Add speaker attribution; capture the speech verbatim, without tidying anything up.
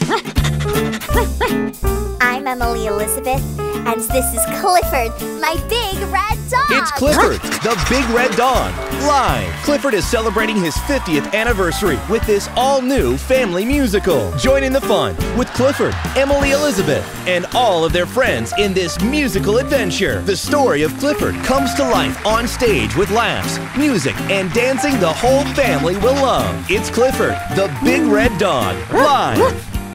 Speaker 1: I'm Emily Elizabeth, and this is Clifford, my big red dog.
Speaker 2: It's Clifford, the big red dog, live. Clifford is celebrating his fiftieth anniversary with this all-new family musical. Join in the fun with Clifford, Emily Elizabeth, and all of their friends in this musical adventure. The story of Clifford comes to life on stage with laughs, music, and dancing the whole family will love. It's Clifford, the big red dog, live.